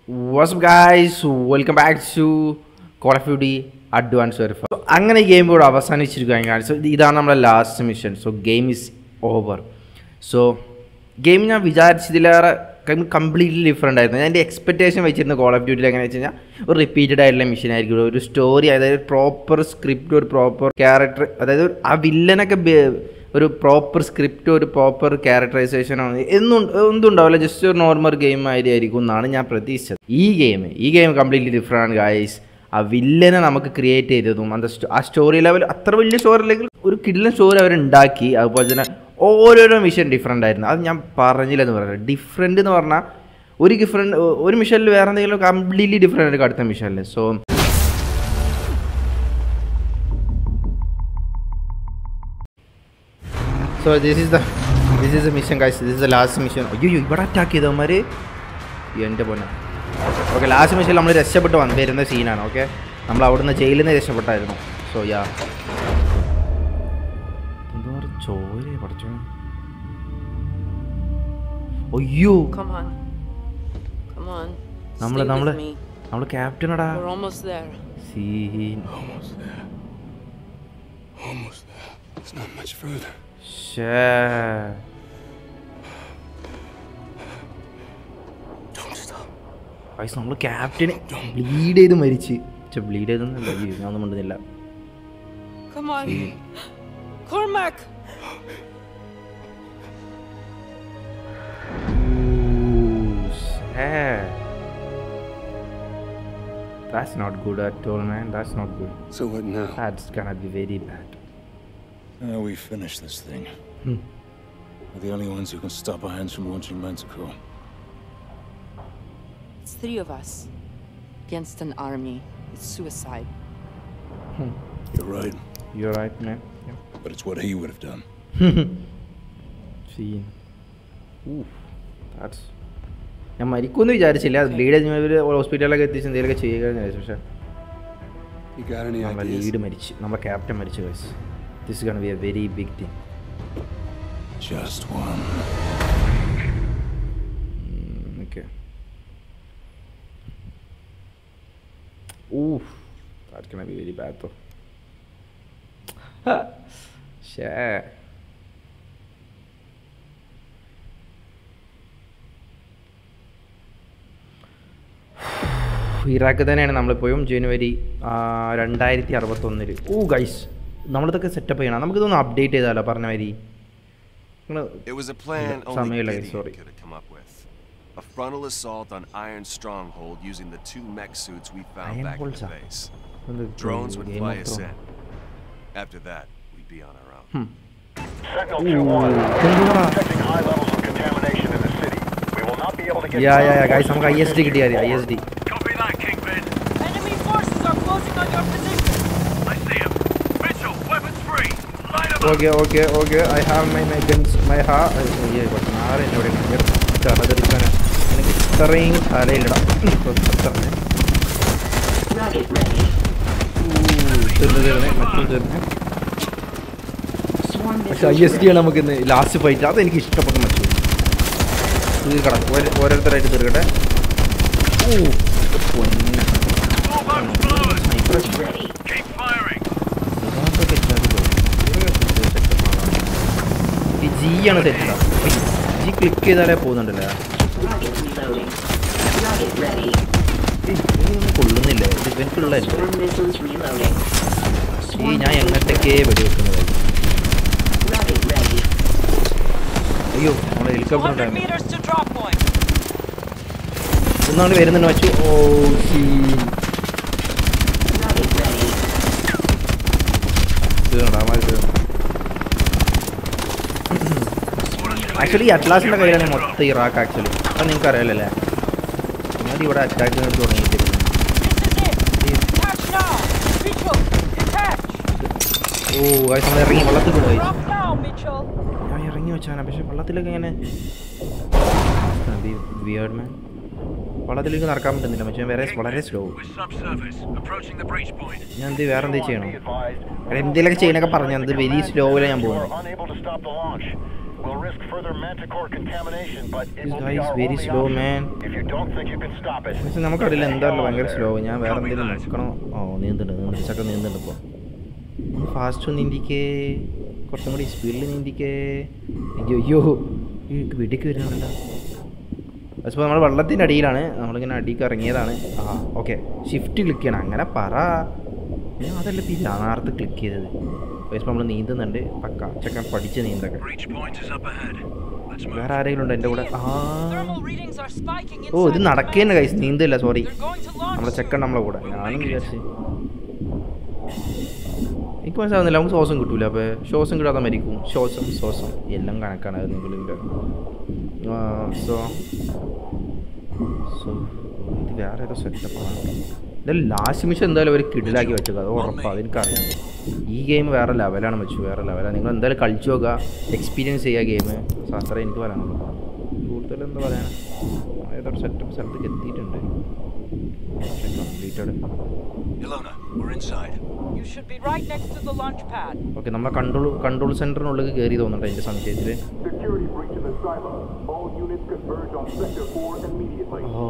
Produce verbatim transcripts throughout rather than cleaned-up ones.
What's up guys, welcome back to Call of Duty Advanced Warfare. So അങ്ങനെ game ഇവിടെ അവസാനിച്ചിരിക്കുകയാണ്. So ഇതാണ് നമ്മുടെ last mission. So game is over. So game ഞാൻ വിചാരിച്ചതിലേറെ completely different ആയിരുന്നു. എൻ്റെ എക്സ്പെക്റ്റേഷൻ വെച്ചിരുന്ന കോൾ ഓഫ് ഡ്യൂട്ടിയിൽ എങ്ങനെ വെച്ച് കഴിഞ്ഞാൽ ഒരു റിപ്പീറ്റഡ് ആയിട്ടുള്ള മിഷൻ ആയിരിക്കും, ഒരു സ്റ്റോറി, അതായത് പ്രോപ്പർ സ്ക്രിപ്റ്റ്, ഒരു പ്രോപ്പർ ക്യാരക്ടർ, അതായത് ആ വില്ലനൊക്കെ ഒരു പ്രോപ്പർ സ്ക്രിപ്റ്റ്, ഒരു പ്രോപ്പർ ക്യാരക്ടറൈസേഷനോ എന്നും ഒന്നും ഉണ്ടാവില്ല. ജസ്റ്റ് ഒരു നോർമൽ ഗെയിം ആയിരിക്കും എന്നാണ് ഞാൻ പ്രതീക്ഷിച്ചത്. ഈ ഗെയിം ഈ ഗെയിം കംപ്ലീറ്റ്ലി ഡിഫറെൻ്റ് ആണ് ഗൈസ്. ആ വില്ലനെ നമുക്ക് ക്രിയേറ്റ് ചെയ്തതും അത് ആ സ്റ്റോറി ലെവൽ അത്ര വലിയ സ്റ്റോറി അല്ലെങ്കിൽ ഒരു കിടിലൻ സ്റ്റോറി അവരുണ്ടാക്കി. അതുപോലെ തന്നെ ഓരോരോ മിഷൻ ഡിഫറെൻ്റ് ആയിരുന്നു. അത് ഞാൻ പറഞ്ഞില്ലെന്ന് പറഞ്ഞത്. ഡിഫറെൻ്റ് എന്ന് പറഞ്ഞാൽ ഒരു ഡിഫറെൻ്റ് ഒരു മിഷനിൽ വേറെ എന്തെങ്കിലും കംപ്ലീറ്റ്ലി ഡിഫറെൻ്റ് ആയിരിക്കും അടുത്ത മിഷനിൽ. So So this is the this is the mission guys. This is the last mission. അയ്യോ ഇവിടെ അറ്റാക്ക് ചെയ്തവന്മാർ എൻ്റെ പൊന്നെ. ഓക്കെ, ലാസ്റ്റ് മിഷനിൽ നമ്മൾ രക്ഷപ്പെട്ട് വന്ന് വരുന്ന സീനാണ്. ഓക്കെ, നമ്മൾ അവിടുന്ന് ജയിലിൽ നിന്ന് രക്ഷപ്പെട്ടായിരുന്നു. സോ യാ എന്താ പറയുക, ചോരേ പഠിച്ചോ. അയ്യോ നമ്മള് നമ്മള് നമ്മള് ക്യാപ്റ്റനടാ. സീൻ നമ്മൾ ക്യാപ്റ്റന് ബ്ലീഡ് ചെയ്ത് മരിച്ച്. ബ്ലീഡ് ചെയ്തൊന്നുമില്ല, ഞാനൊന്നും മിണ്ടുന്നില്ല. That's not good at all, man. That's not good. So what now? That's gonna be very bad. Uh, we finish this thing. Hmm. We're the only ones who can stop our hands from launching Manticore. It's three of us against an army. It's suicide. Hmm. You're right. You're right, man. Yeah. But it's what he would have done. See. Ooh. That's... ഞാൻ മരിക്കുമെന്ന് വിചാരിച്ചില്ല. അത് bleed ഇവർ ഹോസ്പിറ്റലിലൊക്കെ എത്തിച്ച് എന്തെങ്കിലുമൊക്കെ ചെയ്യുകയെന്ന് വിചാരിച്ചു. പക്ഷേ നമ്മളെ ലീഡ് മരിച്ച്, നമ്മളെ ക്യാപ്റ്റൻ മരിച്ചു guys. This is gonna be a very big thing. Just one. Mm, okay. Ooh, that's gonna be very bad though. Shit. Iraq തന്നെയാണ് നമ്മളിപ്പോഴും ജനുവരി രണ്ടായിരത്തി അറുപത്തൊന്നില്. ഓ ഗൈസ്, നമ്മളിതൊക്കെ സെറ്റപ്പ് ചെയ്യണം. നമുക്കിതൊന്ന് അപ്ഡേറ്റ് ചെയ്താലോ പറഞ്ഞ മാതിരി. സമയമില്ല, sorry. A frontal assault on Iron Stronghold using the two mech suits we found back in the base. Drones would fly us in. After that, we'd be on our own. Hmm. Sentinel two one, detecting high levels of contamination in the city. We will not be able to get. Yeah, yeah, yeah, guys, നമുക്ക് I S D കിട്ടിയാ മതി. I S D. Copy that, Kingpin. Enemy forces are closing on your position. I see him. Mitchell, weapons free. Line up. Okay, okay, okay. I have my my guns. My ha. ये button आ रहे हैं ഇവിടെ. ചാടാ ദരിക്കാനാ. എനിക്ക് ഇത്രയും തലയില്ലടാ. പക്ഷെ I S D ആണ് നമുക്ക് ഇന്ന് ലാസ്റ്റ് ഫൈറ്റ്. അതെനിക്ക് ഇഷ്ടപ്പെട്ട മറ്റു തീർക്കട ഓരോരുത്തരായിട്ട് തീർക്കട്ടെ. ഓ പൊന്നെ ഈ ജി ആണ് സെറ്റാ. ജി ക്ലിക്ക് ചെയ്താലേ പോകുന്നുണ്ടല്ലേ. കൊള്ളുന്നില്ല, ഇവൻക്കുള്ളല്ലേ ഈ ഞാൻ എങ്ങനത്തൊക്കെ വെടിവെക്കുന്നത്. അയ്യോ, നമ്മളെ ഹെലികോപ്റ്റർ ഉണ്ടായിരുന്നു. ഒന്നാണ് വരുന്നുണ്ട് വെച്ചു. ഓ ആക്ച്വലി അറ്റ്ലാസിൻ്റെ കയ്യിലാണ് മൊത്തം ഇറാഖ്. ആക്ച്വലി അത് നിങ്ങൾക്ക് അറിയാലല്ലേ. മതി ഇവിടെ അറ്റാക്ക് തുടങ്ങിയിട്ട്. ഓ ഗൈസ്, നമ്മൾ ഇറങ്ങി വെള്ളത്തിൽ പോയി. ഞാൻ ഇറങ്ങി വെച്ചാണ്, പക്ഷെ വെള്ളത്തിലൊക്കെ ഇങ്ങനെ വിയേർഡ് മാൻ. വെള്ളത്തിലേക്ക് നടക്കാൻ പറ്റുന്നില്ല പക്ഷേ വേറെ വളരെ സ്ലോ. ഞാൻ എന്ത് വേറെ എന്തെങ്കിലും ചെയ്യണം? എന്തെങ്കിലുമൊക്കെ ചെയ്യാനൊക്കെ പറഞ്ഞു. അത് വെരി സ്ലോയിലാണ് ഞാൻ പോകുന്നത്. We'll risk further manticore contamination, but it This will guy be is our very only slow, option. man. If you don't think you can stop it, പക്ഷെ നമുക്കറിയില്ല എന്താണല്ലോ ഭയങ്കര സ്ലോ. ഞാൻ വേറെ എന്തെങ്കിലും നോക്കണോ? ഓ നീന്തുണ്ട് നീന്തുണ്ട് ചക്ക നീന്തുണ്ട് ഇപ്പോൾ. ഫാസ്റ്റ് ഒന്ന് നീന്തിക്കേ, കുറച്ചും കൂടി സ്പീഡിൽ നീന്തിക്കേ. അയ്യോ അയ്യോ ഈ വെടിക്ക് വരുന്നുണ്ടല്ലോ. പക്ഷേ നമ്മൾ വെള്ളത്തിൻ്റെ അടിയിലാണ്, നമ്മളിങ്ങനെ അടിക്ക് ഇറങ്ങിയതാണ്. ആ ഓക്കെ ഷിഫ്റ്റ് ക്ലിക്ക് ചെയ്യണം അങ്ങനെ പറ. ഞാൻ അതല്ല പിന്നെ നേരത്തെ ക്ലിക്ക് ചെയ്തത്. പക്ഷേ നമ്മൾ നീന്തുന്നുണ്ട് പക്ക ചക്കൻ പഠിച്ച് നീന്തൊക്കെ. വേറെ ആരെങ്കിലും ഉണ്ടോ എൻ്റെ കൂടെ? ആ ഓ ഇത് നടക്കേണ്ട കൈസ് നീന്തില്ല, സോറി. നമ്മളെ ചെക്കൻ നമ്മളെ കൂടെ. ഞാനും വിചാരിച്ച് എനിക്ക് മനസ്സിലാവുന്നില്ല. നമുക്ക് ശ്വാസം കിട്ടൂല. അപ്പോൾ ശ്വാസം കിട്ടാതെ മരിക്കും. ശ്വാസം ശ്വാസം എല്ലാം കണക്കാണ് അത് നിങ്ങളിവിടെ. സോ സോ ഇത് വേറെ ഏതോ സെറ്റപ്പാണ്. എന്തായാലും ലാസ്റ്റ് മിഷൻ എന്തായാലും അവർ കിടിലാക്കി വെച്ചത്, അത് ഉറപ്പാണ്, അതെനിക്കറിയാം. ഈ ഗെയിം വേറെ ലെവലാണ് വെച്ചു, വേറെ ലെവലാണ്. നിങ്ങൾ എന്തായാലും കളിച്ചു നോക്കുക, എക്സ്പീരിയൻസ് ചെയ്യുക ഗെയിം. അത്രേ എനിക്ക് പറയാനുള്ളൂ. കൂടുതൽ എന്താ പറയാനാ, ഏതൊരു സെറ്റപ്പ് സ്ഥലത്തേക്ക് എത്തിയിട്ടുണ്ട്. കംപ്ലീറ്റഡ്. ഓക്കെ നമ്മളെ കൺട്രോൾ കൺട്രോൾ സെൻറ്ററിനുള്ളിൽ കയറി തോന്നുന്നുണ്ട് എൻ്റെ സംശയത്തിൽ. ഓ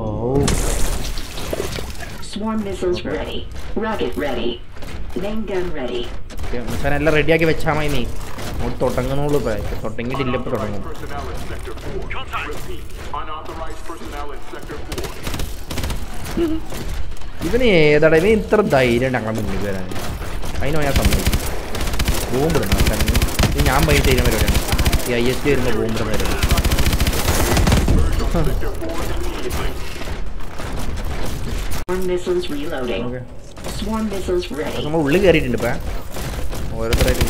Swarm missiles ready. Rocket ready. Main gun ready. ഞാൻ എല്ലാം റെഡിയാക്കി വെച്ചാൽ മതി. നീ നമ്മൾ തുടങ്ങുന്നുള്ളൂ. ഇപ്പോൾ തുടങ്ങിയിട്ടില്ല, ഇപ്പോൾ തുടങ്ങും. ഇവന് ഏതാടാ ഇവന് ഇത്ര ധൈര്യം ഞങ്ങളെ മുന്നിൽ വരാൻ? അതിനോ ഞാൻ സമ്മതിക്കും. ബോംബിടുന്നു ഇത് ഞാൻ പൈസ ചെയ്യുന്ന പരിപാടിയാണ്. ഈ ഐ എസ് ടി വരുമ്പോൾ ബോംബിടുന്ന പരിപാടി. നമ്മൾ ഉള്ളിൽ കയറിയിട്ടുണ്ട് ഇപ്പം. ഓരോരുത്തരായിട്ട്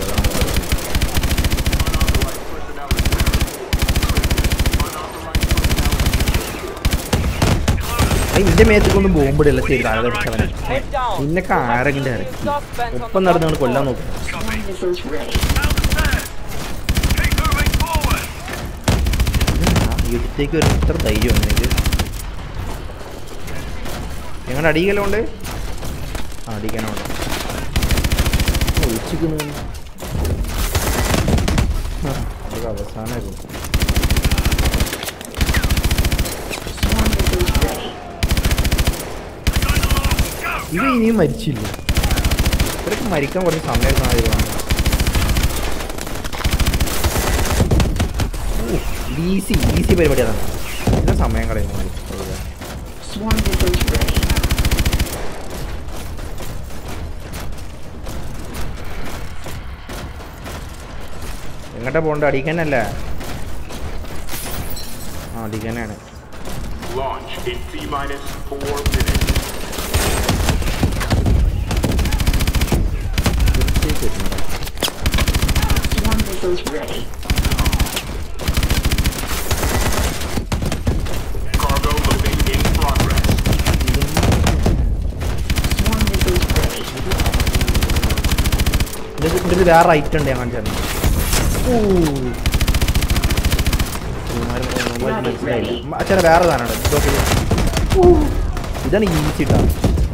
ഇതിന്റെ മേത്തേക്കൊന്നും ബോംബിടില്ല. ശരി താഴെ ഇന്നൊക്കെ ആരെങ്കിലും ഇറക്കി ഒപ്പം നടന്ന് നമ്മൾ കൊല്ലാൻ നോക്കും. എടുത്തേക്ക് ഒരു ഇത്ര ധൈര്യം എനിക്ക്. ഞങ്ങളുടെ അടിക്കലുണ്ട്. ആ അടിക്കാനുണ്ട്. ഒഴിച്ചിരിക്കുന്നു അത് അവസാനമായിരുന്നു. ഇവ ഇനിയും മരിച്ചില്ല. ഇവരൊക്കെ മരിക്കാൻ കുറച്ച് സമയം സാധ്യതയാണ്. ഈസി ഈസി പരിപാടി അതാണ്. ഇതിന് സമയം കളയുന്നു. എങ്ങോട്ടാ പോകണ്ട? അടിക്കാനല്ലേ? ആ അടിക്കാനാണ്. ഇതിൽ വേറെ ഐറ്റം ഉണ്ട് ഞാൻ കാണിച്ചു. അച്ഛനെ വേറെ സാധനമാണ്. ഇതാണ് ഈസി ഇട്ടാണ്.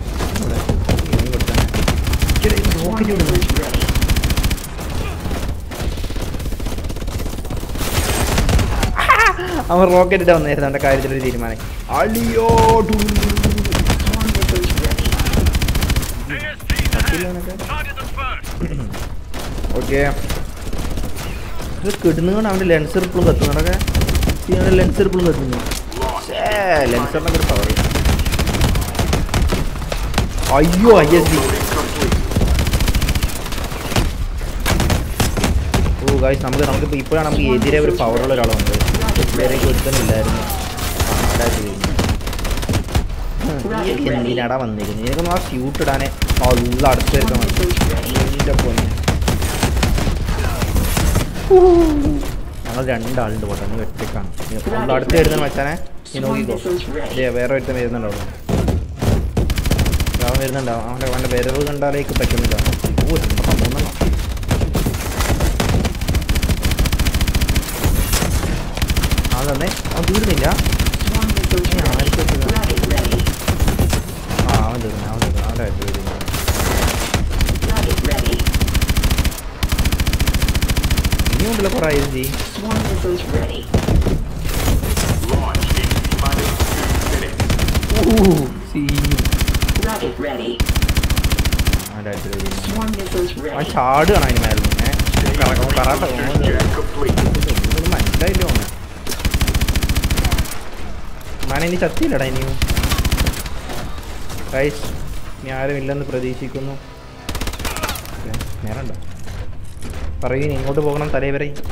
അവൻ റോക്കറ്റ് ഇട്ടാ വന്നായിരുന്നു എൻ്റെ കാര്യത്തിലൊരു തീരുമാനം. അളിയോ ഓക്കെ ഇത് കിടുന്നുകൊണ്ട് അവൻ്റെ ലെൻസർ ഇപ്പോഴും കത്തുന്നുണ്ടൊക്കെ. അവൻ്റെ ലെൻസർ ഇപ്പോഴും കത്തുന്നു. ലെൻസറിനൊക്കെ ഒരു പവർ. അയ്യോ ഐ എസ് ഡി. ഓ ഗായ്സ് നമുക്ക് നമുക്കിപ്പോൾ ഇപ്പോഴാണ് നമുക്ക് എതിരെ ഒരു പവറുള്ള ഒരാൾ വന്നത്. വേറേക്ക് ഒരുത്തനില്ലായിരുന്നു. എന്തിനാടാ വന്നിരുന്നു? എനിക്കൊന്നും ആ സ്യൂട്ട് ഇടാനെ ഉള്ള അടുത്ത് വരുന്ന എൻ്റെ പൊന്നെ. ഞങ്ങൾ രണ്ടാളുണ്ട് പോട്ടെ. നീ ഒറ്റക്കാണ്. ഉള്ള അടുത്ത് വരുന്ന വെച്ചാനെ നീ നോക്കിക്കോ. അതെ വേറെ ഒരുത്തൻ വരുന്നുണ്ടാവും. അവൻ വരുന്നുണ്ടാവും. അവൻ്റെ അവൻ്റെ വിരവ് കണ്ടാലേക്ക് പറ്റുന്നില്ല. ഓ രണ്ടെണ്ണം മൂന്നെണ്ണം. അതന്നെ അവൻ തീർന്നില്ല. ആർക്കും ആ അവൻ തീർന്നു. അവൻ തീർന്നു. അവൻ്റെ ആയിട്ട് വരുന്നു. ഇനിയുണ്ടല്ലോ കുറേ I S D. missiles ready. Launch in T-minus two minutes. Ooh, see. Rocket ready. Ada ada. Swarm missiles ആ ready. ചാടുകയാണ് അതിന് മേലെ നിന്ന് കറക്കം കറാട്ട Jet complete. മനസ്സിലായില്ലോ മാന ഇനി ചത്തിയില്ലടാ ഇനിയും ഗൈസ് ഇനി ആരും ഇല്ലെന്ന് പ്രതീക്ഷിക്കുന്നു. നേരണ്ട പറയൂ ഇങ്ങോട്ട് പോകണം തലേ വരെ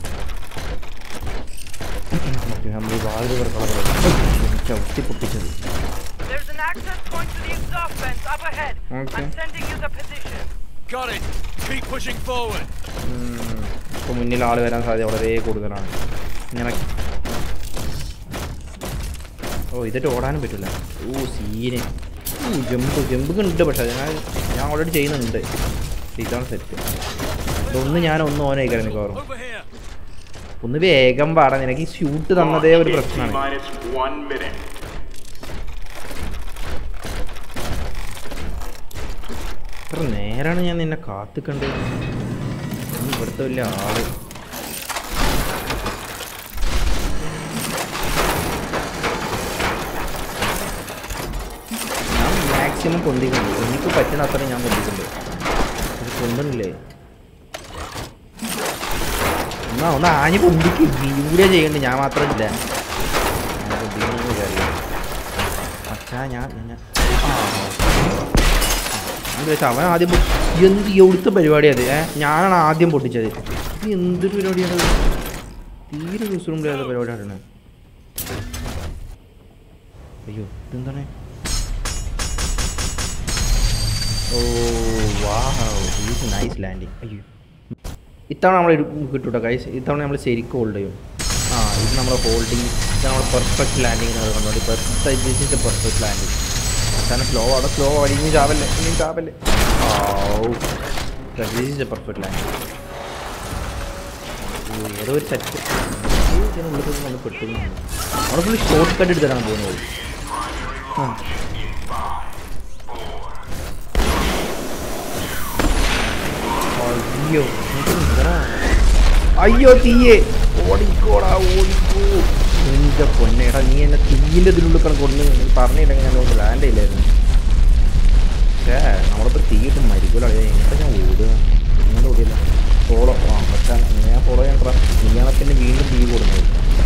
നമ്മൾ ഈ വാതിൽ ചവിട്ടി പൊട്ടിച്ചത്. There's an access point to the exhaust vents up ahead. Okay. I'm sending you the position. Got it. Keep pushing forward. ഇപ്പോൾ മുന്നിൽ ആൾ വരാൻ സാധ്യത വളരെ കൂടുതലാണ്. ഇങ്ങനെ ഓ ഇതിട്ട് ഓടാനും പറ്റില്ല. ഓ സീന് ഓ ജമ്പ് ജമ്പ് ഉണ്ട്. പക്ഷേ ഞാൻ ഞാൻ ഓൾറെഡി ചെയ്യുന്നുണ്ട്. ഇതാണ് സെറ്റ്. ഇതൊന്ന് ഞാൻ ഒന്ന് ഓനെ ആയിക്കായിരുന്നു മിക്കവാറും. Over here. ഒന്ന് വേഗം പാടാൻ നിനക്ക് ഈ ഷൂട്ട് തന്നതേ ഒരു പ്രശ്നമാണ്. T-minus one minute. എത്ര നേരാണ് ഞാൻ നിന്നെ കാത്തിക്കണ്ടത്. ഇവിടുത്തെ വലിയ ആള് ഞാൻ മാക്സിമം പൊന്തിക്കുന്നുണ്ട്. എനിക്ക് പറ്റുന്ന അത്ര ഞാൻ പൊന്തിക്കുന്നുണ്ട്. അത് പൊന്തണില്ലേ എന്നാ ഒന്ന് ആഞ്ഞ് പൊന്തിക്ക്. വീഡിയോ ചെയ്യണ്ട് ഞാൻ മാത്രമില്ല. ഞാൻ പൊന്തിക്കണമെന്ന് വിചാരിക്കും. പക്ഷാ ഞാൻ വെച്ചാൽ അവൻ ആദ്യം എന്ത് എവിടുത്തെ പരിപാടി അത് ഏ ഞാനാണ് ആദ്യം പൊട്ടിച്ചത്. ഇത് എന്തൊരു പരിപാടിയാണ്. തീരെ വിശ്രമില്ലാത്ത പരിപാടിയാണ്. അയ്യോ ഇതെന്താണ്. ഓ വാവ് നൈസ് ലാൻഡിങ്. അയ്യോ ഇത്തവണ നമ്മൾ കിട്ടൂട്ടോ ഗൈസ്. ഇത്തവണ നമ്മൾ ശരിക്കും ഹോൾഡ് ചെയ്യും. ആ ഇത് നമ്മൾ ഹോൾഡിങ് ഇത് നമ്മൾ പെർഫെക്റ്റ് ലാൻഡിങ് കണ്ടുകൊണ്ട് perfect this is a perfect landing. കാരണം സ്ലോ അവിടെ സ്ലോ ആണ്. ഇനി ചാവല്ലേ ഇനി ചാവല്ലേ. This is a perfect landing. ഏതോ ഒരു സെറ്റ് ഇതിനുള്ളിൽ നമ്മൾ പെട്ടു. അവിടെ ഫുള്ള് ഷോർട്ട് കട്ട് എടുത്തിട്ടാണ് പോകുന്നത്. ആ അയ്യോ അയ്യോ തീയെ ഓടിക്കോടാ ഓടിക്കോ. എൻ്റെ പൊന്നേടാ നീ എന്നെ തീയിൻ്റെ ഇതിനുള്ളിൽ കൊണ്ടുവന്ന് പറഞ്ഞില്ലെങ്കിൽ ഞാൻ ഒന്ന് ലാൻഡ് ചെയ്യില്ലായിരുന്നു. പക്ഷേ നമ്മളിപ്പോൾ തീയിട്ട് മരിക്കൂല. എങ്ങനെ ഞാൻ ഓടുക ഇങ്ങനെ ഓടിയില്ല ഫോളോ ആ പക്ഷേ ഞാൻ ഫോളോ ചെയ്യാൻ പറ നീയാണ് പിന്നെ വീണ്ടും തീ കൊടുക്കുന്നത്.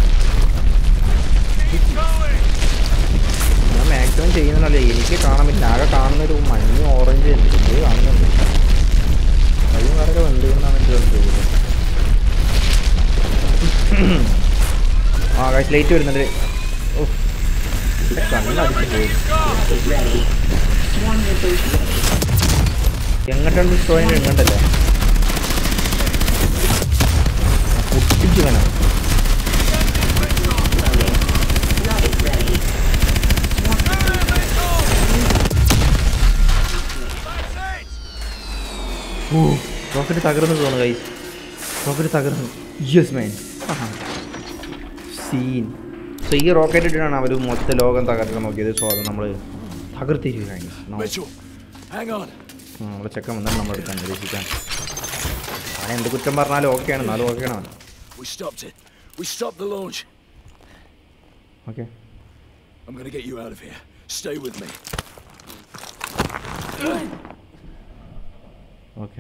ഞാൻ മാക്സിമം ചെയ്യുന്നതല്ലേ എനിക്ക് കാണാൻ പറ്റില്ല. ആകെ കാണുന്നൊരു മഞ്ഞ ഓറഞ്ച് എന്ത് കാണുന്നുണ്ട്. അതും വേറെ വണ്ടികളാണ് എനിക്ക് കണ്ടത്. ആ കാശ് ലൈറ്റ് വരുന്നുണ്ട്. ഓ കണ്ണടിച്ച് പോയി. എങ്ങോട്ടാണ് ഡിസ്ട്രോയിൻ്റെ എങ്ങോട്ടല്ലേ പൊട്ടിച്ചു വേണം. ഓ റോക്കറ്റ് തകർന്നു തോന്നുന്നു ഗൈസ്. റോക്കറ്റ് തകർന്നു. Yes man scene. സോ ഈ റോക്കറ്റ് ഇട്ടാണ് അവർ മൊത്തം ലോകം തകർക്കാൻ നോക്കിയത്. സോ അത് നമ്മൾ തകർത്തിരിക്കുകയാണ്. നമ്മളെ ചെക്കൻ വന്നാൽ നമ്മൾ എടുക്കാൻ നിരീക്ഷിക്കാൻ. ഞാൻ എന്ത് കുറ്റം പറഞ്ഞാലും ഓക്കെയാണ്. എന്നാലും ഓക്കെയാണ്. Okay I'm gonna get you out of here. Stay with me. Okay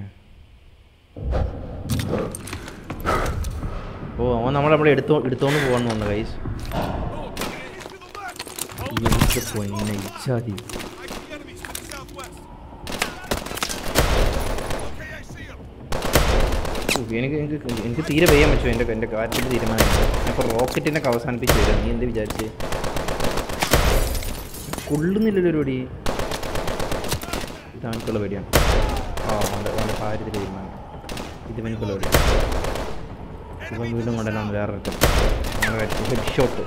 ഓ അവൻ നമ്മളവിടെ എടുത്തോ എടുത്തോണ്ട് പോകാൻ തോന്നുന്നു ഗൈസ്. എനിക്ക് പൊന്നെ ഇച്ചാതി എനിക്ക് എനിക്ക് എനിക്ക് തീരെ പെയ്യാൻ പറ്റുമോ. എൻ്റെ എൻ്റെ കാറ്റിൻ്റെ തീരുമാനം. അപ്പോൾ റോക്കറ്റിനൊക്കെ അവസാനിപ്പിച്ച് വരാം. നീ എന്ത് വിചാരിച്ച് കൊള്ളുന്നില്ലല്ലോ ഒരു പടി. ഇതാണെനിക്കുള്ള പേടിയാണ്. ആ അവൻ്റെ അവൻ്റെ കാര്യത്തിൽ തീരുമാനം. ഇത് എനിക്കുള്ള പേടി. ഇപ്പം വീണ്ടും കൊണ്ടുവരാൻ വേറെ അങ്ങനെ ഹെഡ് ഷോട്ട്.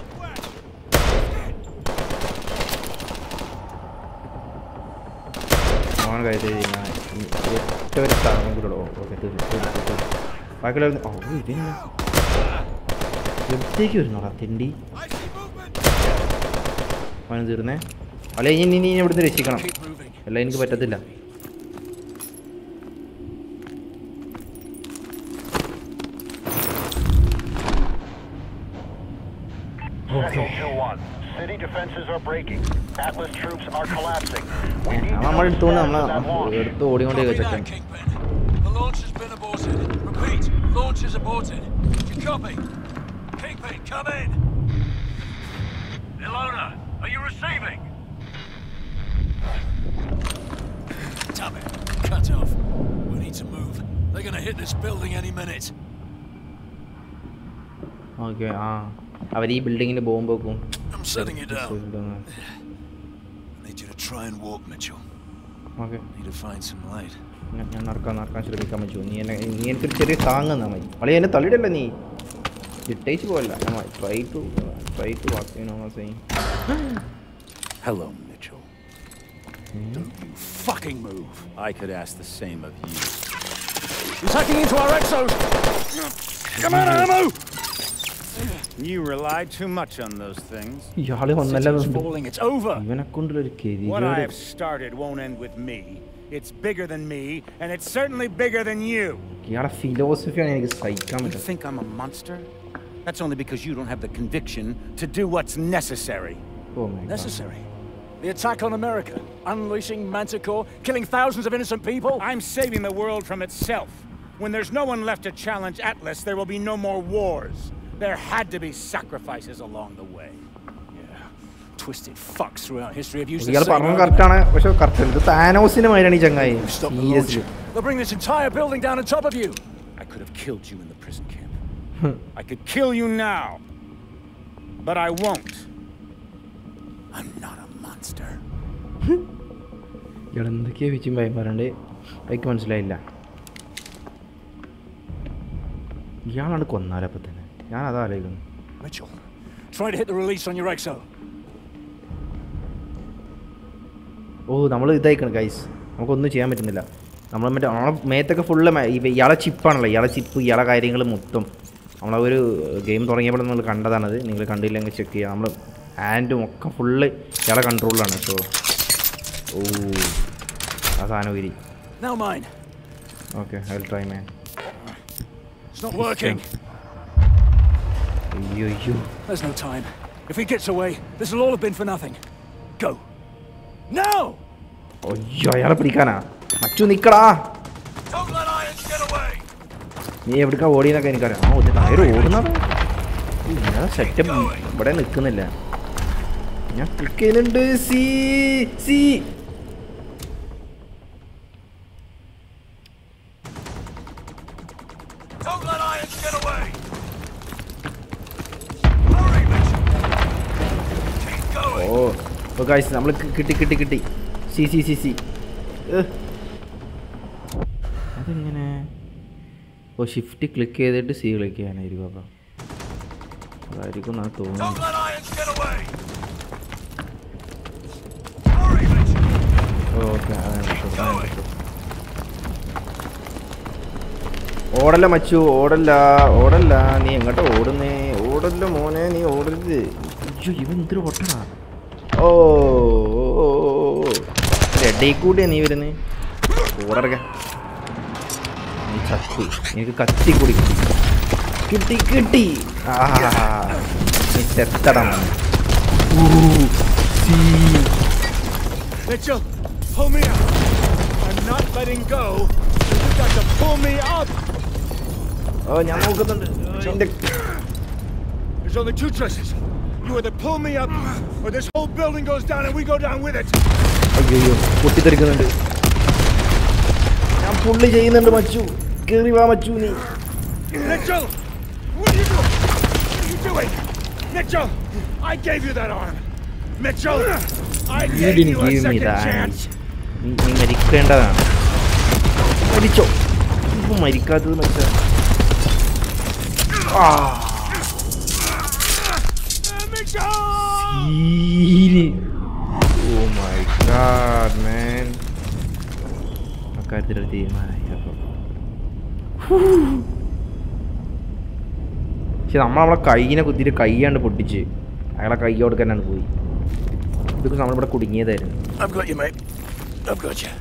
അവൻ കാര്യത്തിൽ തീരുമാനം. ഒറ്റ ഒരു സ്ഥാനം കൂടെ ഓക്കെ തീർച്ചയായിട്ടും ബാക്കിയുള്ള ഓ ഇതിന് എവിടത്തേക്ക് വരുന്നോടാ തിണ്ടി. അവന് തീർന്നേ. അല്ലെ ഇനി ഇനി ഇവിടുന്ന് രക്ഷിക്കണം. അല്ല എനിക്ക് പറ്റത്തില്ല. are breaking. Atlas troops are collapsing. We need to നമ്മൾ know the എടുത്തോണ്ട് status of നമ്മൾ that launch. എടുത്ത് ഓടിക്കൊണ്ടേ Copy ചെക്കൻ. that, Kingpin. The launch has been aborted. Repeat, launch is aborted. You copy? Kingpin, come in. Ilona, are you receiving? Damn it. Cut off. We need to move. They're gonna hit this building any minute. Okay ആ അവർ ഈ ബിൽഡിങ്ങിന് bomb വെക്കും. I'm setting you down. I need you to try and walk, Mitchell. Okay Need to find some light. ഞാൻ ഞാൻ നടക്കാൻ നടക്കാൻ ശ്രമിക്കാൻ പറ്റുമോ? നീ എന്നെ നീ എനിക്കൊരു ചെറിയ താങ്ങുന്നാ മതി. അളി എന്നെ തള്ളിയിടല്ല നീ ഇട്ടേച്ച് പോയല്ല. Try to try to walk ചെയ്യുന്ന same. Hello, Mitchell. Don't you fucking move. I could ask the same of you. He's hacking into our exos! Come on, ammo! You relied too much on those things. ഇയാള് വന്നല്ല City's falling. It's over. ഇവനെ കൊണ്ടുള്ളൊരു കെരി. What I have started won't end with me. It's bigger than me, and it's certainly bigger than you. ഇയാളെ ഫിലോസഫിയാണ് എനിക്ക് സഹിക്കാൻ You പറ്റും. think I'm a monster? That's only because you don't have the conviction to do what's necessary. Oh my God. Necessary? The attack on America, unleashing Manticore, killing thousands of innocent people? I'm saving the world from itself. When there's no one left to challenge Atlas, there will be no more wars. There had to be sacrifices along the way. Yeah, twisted fucks throughout history have used the ഇയാൾ same പറഞ്ഞത് argument. കറക്റ്റാണ്. പക്ഷെ correct ഇത് താനോസിന് മാതിരിയാണ് ഈ ചങ്ങായി. Stop the launch. Seriously They'll bring this entire building down on top of you. I could have killed you in the prison camp. I could kill you now. But I won't. I'm not a monster. ഇയാൾ എന്തൊക്കെയാ വെച്ചും ഭയപ്പെടണ്ടേ എനിക്ക് മനസ്സിലായില്ല. ഇയാളാണ് കൊന്നാലപ്പം തന്നെ ഞാൻ അതാ ആലോചിക്കുന്നു. Mitchell, try to hit the release on your exo. ഓ നമ്മൾ ഇതായിക്കണം ഗൈസ്, നമുക്കൊന്നും ചെയ്യാൻ പറ്റുന്നില്ല. നമ്മൾ മറ്റേ നമ്മളെ മേത്തൊക്കെ ഫുള്ള് ഇയാളെ ചിപ്പാണല്ലോ, ഇയാളെ ചിപ്പ് ഇയാളെ കാര്യങ്ങൾ മൊത്തം നമ്മളെ ഒരു ഗെയിം തുടങ്ങിയപ്പോൾ നമ്മൾ കണ്ടതാണത്. നിങ്ങൾ കണ്ടില്ലെങ്കിൽ ചെക്ക് ചെയ്യുക. നമ്മൾ ഹാൻഡും ഒക്കെ ഫുള്ള് ഇയാളെ കൺട്രോളിലാണ്. സോ ഓ ആ സാധനം ഉരി. Okay I will try man. It's not working. അയ്യോ അയ്യോ. There's no time. If he gets away, this will all have been for nothing. Go. No! അയ്യോ അയാളെ പിടിക്കാനാ. മച്ചു നിക്കടാ. Don't let Irons get away. നീ എവിടേക്കാ ഓടിയെന്നൊക്കെ എനിക്കറിയാം. ആ ഒരു ടയർ ഓടുന്നത് ഞാൻ സെറ്റപ്പ് ഇവിടെ നിൽക്കുന്നില്ല. ഞാൻ ക്ലിക്ക് ചെയ്യുന്നുണ്ട്. C C Don't let Irons get away. Hurry, Mitchell. Keep going. ഓ ഓ ഗൈസ് നമ്മൾ കിട്ടി കിട്ടി കിട്ടി. സി സി സി സി അതെങ്ങനെ? ഓ ഷിഫ്റ്റ് ക്ലിക്ക് ചെയ്തിട്ട് സി ക്ലിക്ക് ചെയ്യാനായിരിക്കും. അപ്പം അതായിരിക്കും ഞാൻ തോന്നുന്നു. Don't let Irons get away. Hurry, Mitchell. Okay അതാണ്. ഓടല്ല മച്ചു, ഓടല്ല ഓടല്ല. നീ എങ്ങോട്ടാ ഓടുന്നേ? ഓടല്ല മോനെ, നീ ഓടരുത്. അയ്യോ ഇവൻ എന്തൊരു ഓട്ടടാ. ഓ റെഡി കൂടിയാ നീ വരുന്നേ. ഓടറക്ക നീ ചത്തി. എനിക്ക് കത്തി കൂടി കിട്ടി കിട്ടി. ആ നീ ചെത്തടാ മോനെ. Mitchell, pull me up. I'm not letting go. You've got to pull me up. ഓ ഞാൻ നോക്കുന്നുണ്ട്. എൻ്റെ There's only two choices. You either pull me up, or this whole building goes down and we go down with it. അയ്യോ അയ്യോ പൊട്ടിത്തെറിക്കുന്നുണ്ട്. ഞാൻ പുള്ളി ചെയ്യുന്നുണ്ട്. മച്ചു കേറി വാ മച്ചു. നീ Mitchell, what are you doing? What are you doing? Mitchell, I gave you that arm. Mitchell, I You gave didn't you a give me second that. chance. നീ നീ മരിക്കേണ്ടതാണ്. മരിച്ചോ? ഇപ്പം മരിക്കാത്തത് മരിച്ച ആ ഓ മൈ ഗാഡ് മാൻ. അക്കാര്യത്തിലൊരു തീരുമാനമായി. അപ്പം പക്ഷെ നമ്മൾ നമ്മളെ കൈയിനെ കുത്തിയിട്ട് കൈയാണ്ട് പൊട്ടിച്ച് അയാളെ കൈ കൊടുക്കാനാണ് പോയി. ഇതൊക്കെ നമ്മളിവിടെ കുടുങ്ങിയതായിരുന്നു. I've got you, mate. I've got you.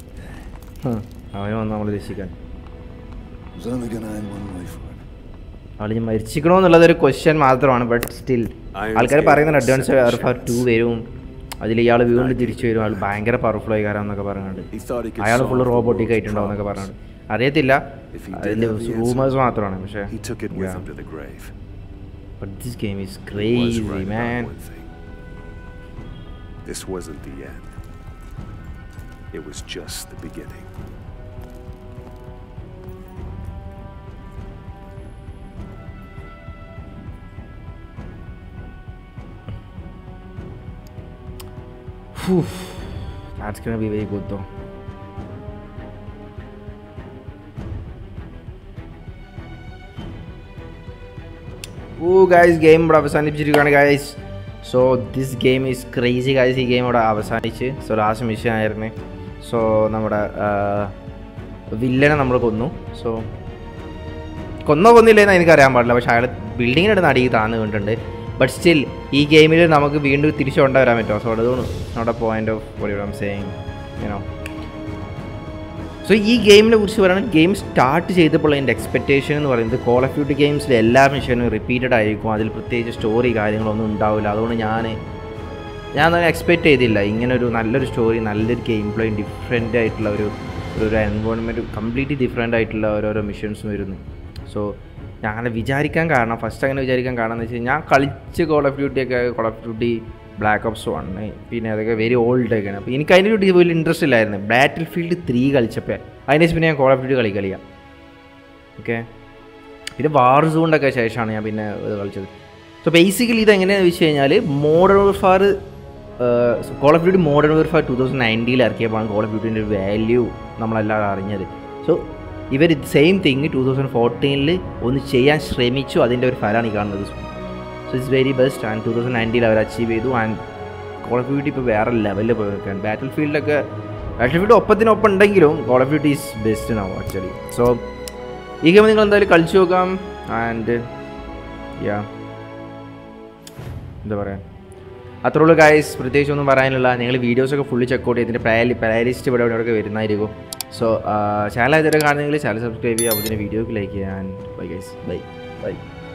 അവന് വന്ന് നമ്മൾ രക്ഷിക്കാൻ. It was only gonna end one way for him. ആൾ ഞാൻ മരിച്ചിക്കണോ എന്നുള്ളത് ഒരു ക്വസ്റ്റ്യൻ മാത്രമാണ്. ബട്ട് സ്റ്റിൽ ആൾക്കാർ പറയുന്നുണ്ട് അഡ്വാൻസ് വാർഫെയർ ടു വരും, അതിൽ ഇയാൾ വീണ്ടും തിരിച്ചു വരും, ആൾ ഭയങ്കര പവർഫുൾ ആയി കാരണം എന്നൊക്കെ പറയുന്നുണ്ട്. അയാൾ ഫുള്ള് റോബോട്ടിക് ആയിട്ടുണ്ടാവും എന്നൊക്കെ പറയുന്നുണ്ട്. അറിയത്തില്ല, അതിൻ്റെ റൂമേഴ്സ് മാത്രമാണ്. പക്ഷേ but this game is crazy, man. This wasn't the end. It was just the beginning. Whew. That's gonna be very good though. Oh guys, game ഇവിടെ അവസാനിപ്പിച്ചിരിക്കുകയാണ് guys. So this game is crazy guys. ഈ game ഇവിടെ അവസാനിച്ച്. So last mission ആയിരുന്നു. So നമ്മുടെ വില്ലനെ നമ്മൾ കൊന്നു. സോ കൊന്നോ കൊന്നില്ലെന്ന് എനിക്കറിയാൻ പാടില്ല, പക്ഷേ അയാൾ ബിൽഡിങ്ങിനടുത്ത് അടിയിൽ താന്ന് വീണിട്ടുണ്ട്. ബട്ട് സ്റ്റിൽ ഈ ഗെയിമിൽ നമുക്ക് വീണ്ടും തിരിച്ചു കൊണ്ടുവരാൻ പറ്റുമോ? സോ അതുകൊണ്ട് not a point of what you am saying, you know. So ഈ ഗെയിമിനെ കുറിച്ച് പറയുന്നത്, ഗെയിം സ്റ്റാർട്ട് ചെയ്തപ്പോൾ എൻ്റെ എക്സ്പെക്റ്റേഷൻ എന്ന് പറയുന്നത് കോൾ ഓഫ് ഡ്യൂട്ടി ഗെയിംസിൽ എല്ലാ മിഷനും റിപ്പീറ്റഡ് ആയിരിക്കും, അതിൽ പ്രത്യേകിച്ച് സ്റ്റോറി കാര്യങ്ങളൊന്നും ഉണ്ടാവില്ല. അതുകൊണ്ട് ഞാൻ ഞാൻ തന്നെ എക്സ്പെക്റ്റ് ചെയ്തില്ല ഇങ്ങനൊരു നല്ലൊരു സ്റ്റോറി, നല്ലൊരു ഗെയിം പ്ലേ, ഡിഫറെൻ്റ് ആയിട്ടുള്ള ഒരു ഒരു എൻവയോൺമെൻറ്റ്, കംപ്ലീറ്റ്ലി ഡിഫറെൻ്റ് ആയിട്ടുള്ള ഓരോരോ മിഷൻസും വരുന്നു. സോ ഞാൻ അങ്ങനെ വിചാരിക്കാൻ കാരണം, ഫസ്റ്റ് അങ്ങനെ വിചാരിക്കാൻ കാരണം എന്ന് വെച്ച് കഴിഞ്ഞാൽ ഞാൻ കളിച്ച് കോൾ ഓഫ് ഡ്യൂട്ടിയൊക്കെ, call of duty black ops one, പിന്നെ അതൊക്കെ വെരി ഓൾഡൊക്കെയാണ്. അപ്പോൾ എനിക്ക് അതിൻ്റെ ഒരു വലിയ ഇൻട്രസ്റ്റ് ഇല്ലായിരുന്നു. ബാറ്റിൽ ഫീൽഡ് ത്രീ കളിച്ചപ്പോൾ അതിന് പിന്നെ ഞാൻ കോൾ ഓഫ് ഡ്യൂട്ടി കളി കളിക്കാം. ഓക്കെ, പിന്നെ വാർ സോണിൻ്റെയൊക്കെ ശേഷമാണ് ഞാൻ പിന്നെ ഇത് കളിച്ചത്. സോ ബേസിക്കലി ഇതെങ്ങനെയാണെന്ന് വെച്ച് കഴിഞ്ഞാൽ modern warfare, call of duty modern warfare two thousand നയൻറ്റീനിൽ ഇറക്കിയപ്പോഴാണ് കോൾ ഓഫ് ഡ്യൂട്ടിൻ്റെ ഒരു വാല്യൂ നമ്മളെല്ലാവരും അറിഞ്ഞത്. സോ ഇവർ സെയിം തിങ് ടു തൗസൻഡ് ഫോർട്ടീനിൽ ഒന്ന് ചെയ്യാൻ ശ്രമിച്ചു, അതിൻ്റെ ഒരു ഫലമാണ് ഈ കാണുന്നത്. So it's very best. And two thousand നയൻറ്റീനിൽ അവർ അച്ചീവ് ചെയ്തു. ആൻഡ് കോൾ ഓഫ് ഡ്യൂട്ടി ഇപ്പോൾ വേറെ ലെവലിൽ പോയി വെക്കാൻ. ബാറ്റിൽ ഫീൽഡൊക്കെ ബാറ്റിൽ ഫീൽഡ് ഒപ്പത്തിനൊപ്പം ഉണ്ടെങ്കിലും call of duty is best നാവും ആക്ച്വലി. സോ ഈ ഗെയിം നിങ്ങൾ എന്തായാലും കളിച്ചു നോക്കാം. ആൻഡ് യാ എന്താ പറയുക, അത്രേ ഉള്ളൂ ഗൈസ്. പ്രത്യേകിച്ച് ഒന്നും പറയാനില്ല. നിങ്ങൾ വീഡിയോസൊക്കെ ഫുള്ളി ചെക്കൗട്ട് ചെയ്ത് ഇതിൻ്റെ പ്ലേ പ്ലേലിസ്റ്റ് ഇവിടെ ഇവിടെയൊക്കെ വരുന്നതായിരിക്കും. സോ ചാനൽ ഇതുവരെ കാണുന്നെങ്കിൽ ചാനൽ സബ്സ്ക്രൈബ് ചെയ്യുക, അപ്പോൾ ഇതിൻ്റെ വീഡിയോക്ക് ലൈക്ക് ചെയ്യാൻ. Bye guys, bye by.